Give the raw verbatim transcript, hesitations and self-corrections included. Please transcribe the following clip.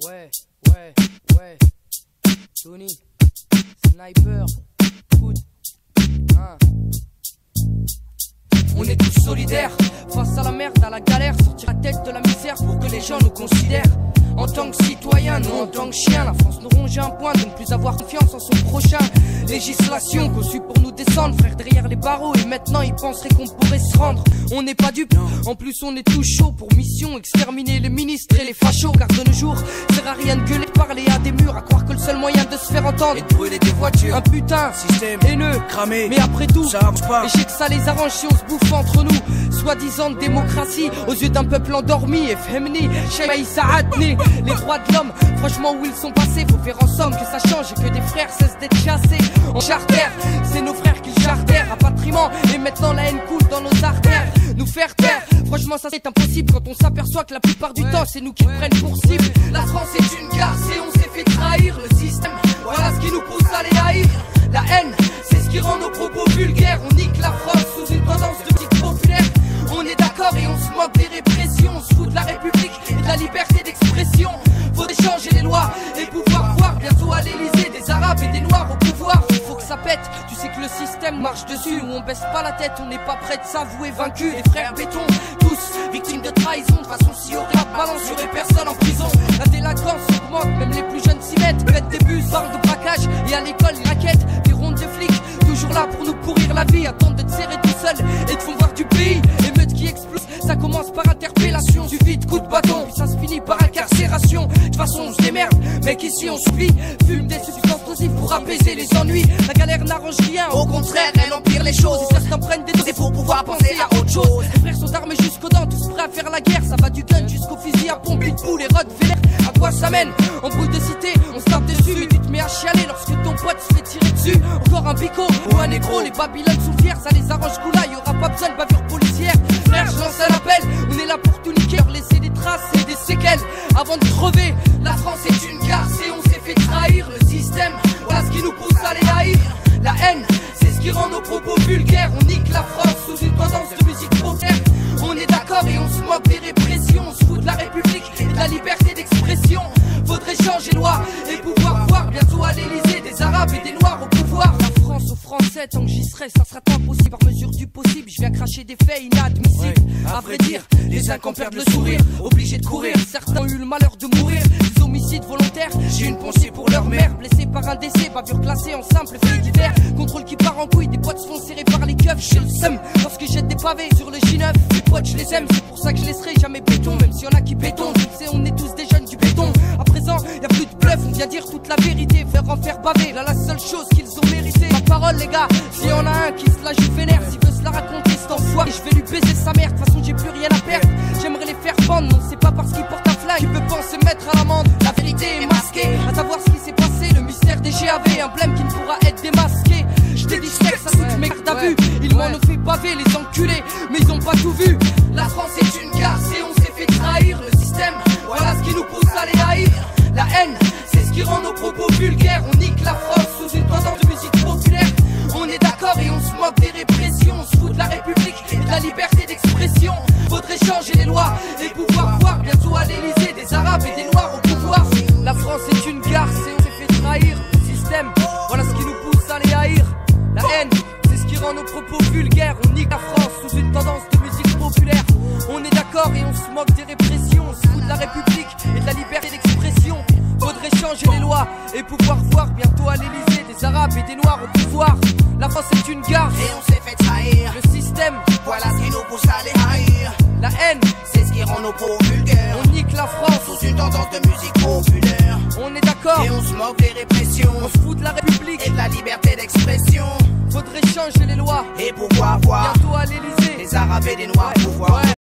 Ouais, ouais, ouais. Tony, Sniper, Foot, hein. On est tous solidaires, face à la merde, à la galère, sortir la tête de la misère pour que les gens nous considèrent. En tant que citoyen, non en tant que chien, la France nous ronge un point de ne plus avoir confiance en son prochain. Législation conçue pour nous descendre, frère derrière les barreaux, et maintenant ils penseraient qu'on pourrait se rendre. On n'est pas dupes, en plus on est tout chaud pour mission exterminer les ministres et les fachos. Car de nos jours, sert à rien de gueuler, de parler à des murs, à croire que le seul moyen de se faire entendre et de brûler des voitures, un putain système haineux, cramé. Mais après tout, ça marche pas. Et je sais que ça les arrange si on se bouffe entre nous. Soi-disant démocratie, aux yeux d'un peuple endormi. Et Femni, Shaymaï Saadni. Les droits de l'homme, franchement où ils sont passés, faut faire en somme que ça change et que des frères cessent d'être chassés. En charter, c'est nos frères qui chartèrent, rapatriement. Et maintenant la haine coule dans nos artères. Nous faire taire, franchement ça c'est impossible quand on s'aperçoit que la plupart du ouais. temps c'est nous qui prennent pour cible. La France est une garce et on s'est fait trahir le système. Voilà ce qui nous pousse à les haïr. La haine, c'est ce qui rend nos propos vulgaires. On nique la France sous une tendance de petite populaire. On est d'accord et on se moque des répressions. On se fout de la République et de la liberté d'expression. Faudrait changer les lois et pouvoir voir bientôt à l'Elysée des Arabes et des Noirs au pouvoir. Il faut que ça pète, tu sais que le système marche dessus. Où on baisse pas la tête, on n'est pas prêt de s'avouer vaincu. Les frères béton, tous victimes de trahison. De façon si horrible, balance sur les personnes en prison. La délinquance augmente, même les plus jeunes s'y mettent. Pètent des bus, barres de braquage et à l'école les raquettes. Des rondes de flics, toujours là pour nous pourrir la vie. Attendent de te serrer tout seul et te font voir du pays. Émeute qui explose, ça commence par interpellation. Suffit de coups de bâton, puis ça se finit par incarcération. De toute façon on se démerde, mec ici on suffit. Fume des substances nocives pour apaiser les ennuis. La galère n'arrange rien, au contraire elle empire les choses. Et certains prennent des doses pour pouvoir penser à autre chose. Les frères sont armés jusqu'aux dents, tous prêts à faire la guerre. Ça va du gun jusqu'au fusil à pompe, pitbull et Rottweiler. À quoi ça mène? En bruit de cité, on se tape dessus. Mais tu te mets à chialer lorsque ton pote se fait tirer dessus. Encore un bico ou un négro, les Babylones sont fiers. Ça les arrange coula, y'aura pas besoin de bavure policière. Frère, je lance un appel, on est là pour tout niquer, pour laisser des traces et des séquelles avant de crever. La France est une garce et on s'est fait trahir le système. Voilà ce qui nous pousse à les haïr. La haine, c'est ce qui rend nos propos vulgaires. On nique la France sous une tendance de musique populaire. On est d'accord et on se moque des répressions. On se fout de la République et de la liberté d'expression. Faudrait changer loi et pouvoir voir bientôt à l'Elysée des Arabes et des Noirs au pouvoir. La France aux Français, tant que j'y serai, ça sera impossible. Par mesure du possible, je viens cracher des faits inadmissibles. Ouais, à vrai dire, les uns perdent le sourire, obligés de courir. Certains ont eu le malheur de mourir. Des homicides volontaires, j'ai une pensée pour leur mère. Blessée par un décès, bavure classée en simple fait divers. Contrôle qui part en couille, des potes se font serrer par les keufs. J'ai le seum lorsque je jette des pavés sur le J neuf. Les potes je les aime, c'est pour ça que je laisserai jamais béton. Même s'il y en a qui béton, tu sais on est tous des jeunes du béton. À présent, y a plus de bluff, on vient dire toute la vérité. Faire en faire baver, là la seule chose qu'ils ont mérité. Ma parole les gars, s'il y en a un qui se la joue vénère, s'il veut se la raconter cet enfoiré, je vais lui baiser sa mère. De toute façon j'ai plus rien à perdre, j'aimerais les faire pendre. Non c'est pas parce qu'ils portent un flingue, tu peux penser mettre à l'amende. La vérité est masquée, à savoir ce qui s'est passé. Le mystère des G A V, emblème qui ne pourra être démasqué. Je t'ai dit sexe à toutes mes gardes à vue. Ils m'en ont fait baver les enculés, mais ils ont pas tout vu. La France est une garce et on s'est fait trahir le système. Voilà ce qui nous pousse à les haïr. La haine, c'est ce qui rend nos propos vulgaires. On nique la France sous une tendance de musique populaire. On est d'accord et on se moque des répressions. On se fout de la République et de la liberté d'expression. Faudrait changer les lois et pouvoir voir bientôt à l'Elysée des Arabes et des Noirs au pouvoir. La France est une garce et on s'est fait trahir le système. Voilà ce qui nous pousse à les haïr. La haine, c'est ce qui rend nos propos vulgaires. On nique la France sous une tendance de musique populaire. On est d'accord et on se moque des répressions. On se fout de la République et de la liberté d'expression. Faudrait changer les lois et pouvoir voir bientôt à l'Elysée des Arabes et des Noirs au pouvoir. La France est une garce et on s'est fait trahir le système. Voilà ce qui nous pousse à les haïr. La haine, c'est ce qui rend nos propos vulgaires. On nique la France sous une tendance de musique populaire. On est d'accord et on se moque des répressions. On se fout de la République et de la liberté d'expression. Faudrait changer les lois et pouvoir voir bientôt à l'Elysée des Arabes et des Noirs au pouvoir. Ouais.